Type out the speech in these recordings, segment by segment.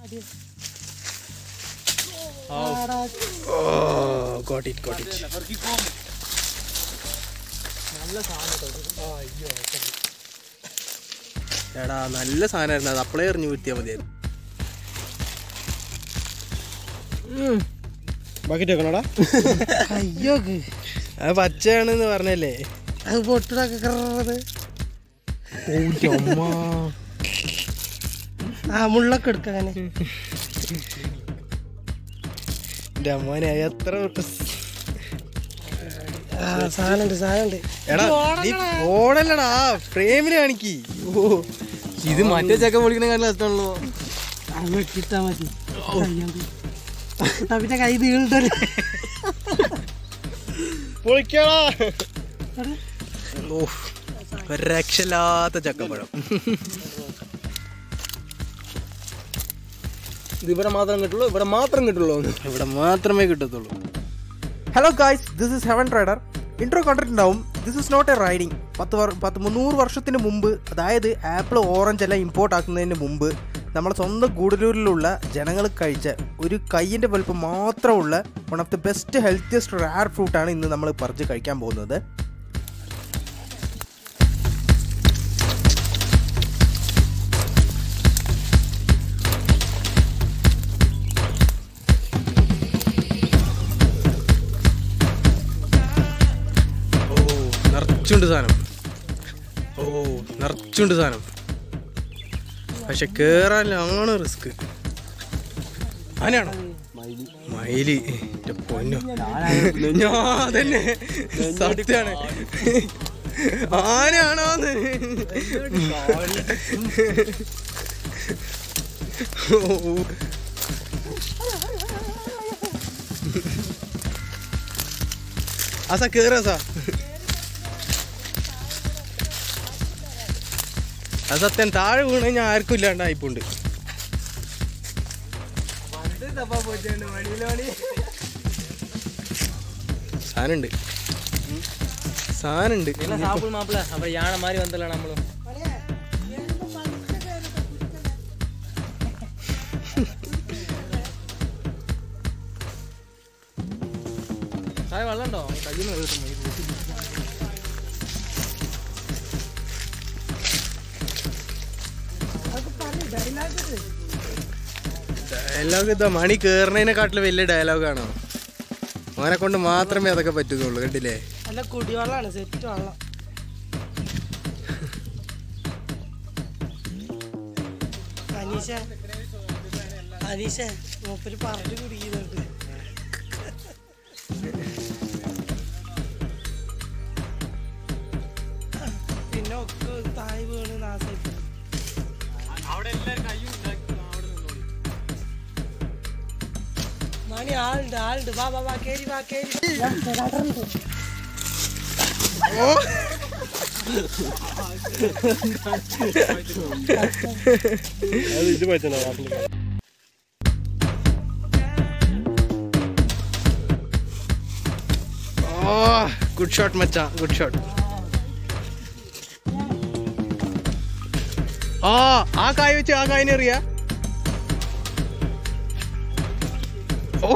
Oh, got it. എടാ നല്ല സാധനമായിരുന്നു, അത് അപ്പളേ എറിഞ്ഞു വീഴ്ത്തിയാൽ മതിയായിരുന്നു. ബക്കറ്റ് വെക്കണോടാ? അയ്യോ അത് പച്ചയാണെന്ന് പറഞ്ഞല്ലേ. അത് പൊട്ടിടൊക്കെ മുള്ളൊക്കെ എടുക്കാൻ എൻ്റെ അമ്മനെ എത്ര സാധനമുണ്ട്. എടാ നീ ഓടല്ലടാ, ഫ്രെയിമിൽ കാണിക്ക്. ഓ ഇത് മറ്റേ ചക്ക പൊളിക്കണ കാര്യം കഷ്ടമാണല്ലോ. കിട്ടാ മതി പിന്നെ കൈ നീണ്ടല്ലേ പൊളിക്കടാ. ഓ രക്ഷയില്ലാത്ത ചക്കപ്പഴം. ഇത് ഇവിടെ മാത്രം കിട്ടുള്ളൂ, ഇവിടെ മാത്രമേ കിട്ടത്തുള്ളൂ. Hello guys, this is heaven rider. Intro കണ്ടിട്ടുണ്ടാവും. This is not a riding. 300 വർഷത്തിന് മുമ്പ്, അതായത് ആപ്പിൾ ഓറഞ്ച് എല്ലാം ഇമ്പോർട്ട് ആക്കുന്നതിന് മുമ്പ് നമ്മുടെ സ്വന്തം ഗൂഡല്ലൂരിലുള്ള ജനങ്ങൾ കഴിച്ച ഒരു കയ്യിൻ്റെ വലുപ്പം മാത്രമുള്ള one of the best healthiest rare ഫ്രൂട്ടാണ് ഇന്ന് നമ്മൾ പറിച്ച് കഴിക്കാൻ പോകുന്നത്. നിറച്ചുണ്ട് സാധനം. പക്ഷെ കേറാനാണ് റിസ്ക്. ആനയാണോ? മയില്. പൊന്നോ, ഞാൻ തന്നെ സത്യാണ്. ആനയാണോന്ന് ആസാ കേറാസാ. അത് സത്യം, താഴെ വീണ് കഴിഞ്ഞാൽ ആർക്കും ഇല്ലാണ്ടായിപ്പോണ്ട്. സാധനമുണ്ട്. யானை மாதிரி வந்துடலாம் நம்மளும். സായ വെള്ളമുണ്ടോ? കയ്യിൽ നിന്ന് ഡയലോഗ് ഇതാ, മണി കേറുന്നതിനെക്കാട്ടിലും വലിയ ഡയലോഗാണോ? അവനെ കൊണ്ട് മാത്രമേ അതൊക്കെ പറ്റുന്നുള്ളൂ. കണ്ടില്ലേ? നല്ല കുടിവെള്ളമാണ്, സെറ്റ് വെള്ളം. അനീഷ മൂപ്പര് പറഞ്ഞു കുടിക്കുന്നുണ്ട്. പിന്നെ ഒക്കെ താഴെ വീണ് നാശം. മണി ആളുണ്ട്. വാ കേറി. ഇത് പറ്റണോ? ഗുഡ് ഷോട്ട് മച്ചാ, ഗുഡ് ഷോട്ട്. ആ കായ വെച്ച് ആ കായനെ അറിയാ. ഓ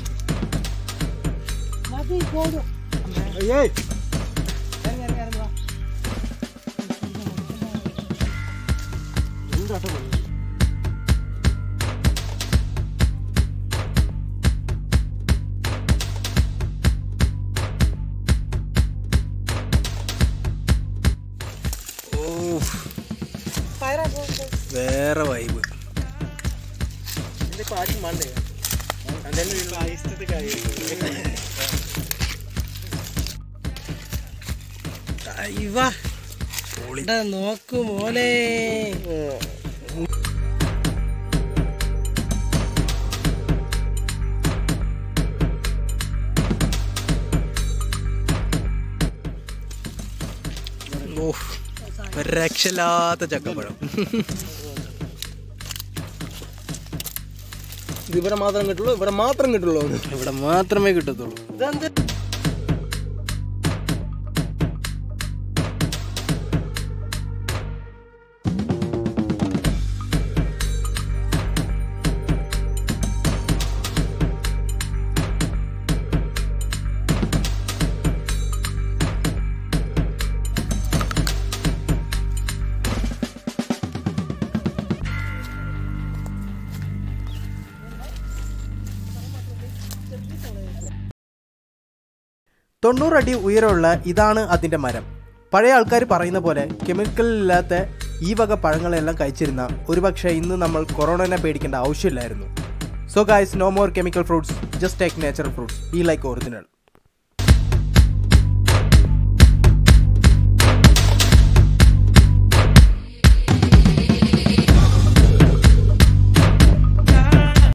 വേറെ വൈബ്. നോക്കു മോനെ, രക്ഷയില്ലാത്ത ചക്കപ്പഴം. ഇത് ഇവിടെ മാത്രം കിട്ടുള്ളൂ, ഇവിടെ മാത്രമേ കിട്ടത്തുള്ളൂ. 90 അടി ഉയരമുള്ള ഇതാണ് അതിൻ്റെ മരം. പഴയ ആൾക്കാർ പറയുന്ന പോലെ കെമിക്കലില്ലാത്ത ഈ വക പഴങ്ങളെല്ലാം കഴിച്ചിരുന്ന ഒരുപക്ഷെ ഇന്ന് നമ്മൾ കൊറോണനെ പേടിക്കേണ്ട ആവശ്യമില്ലായിരുന്നു. So guys, no more chemical fruits, just take natural fruits. Be like original.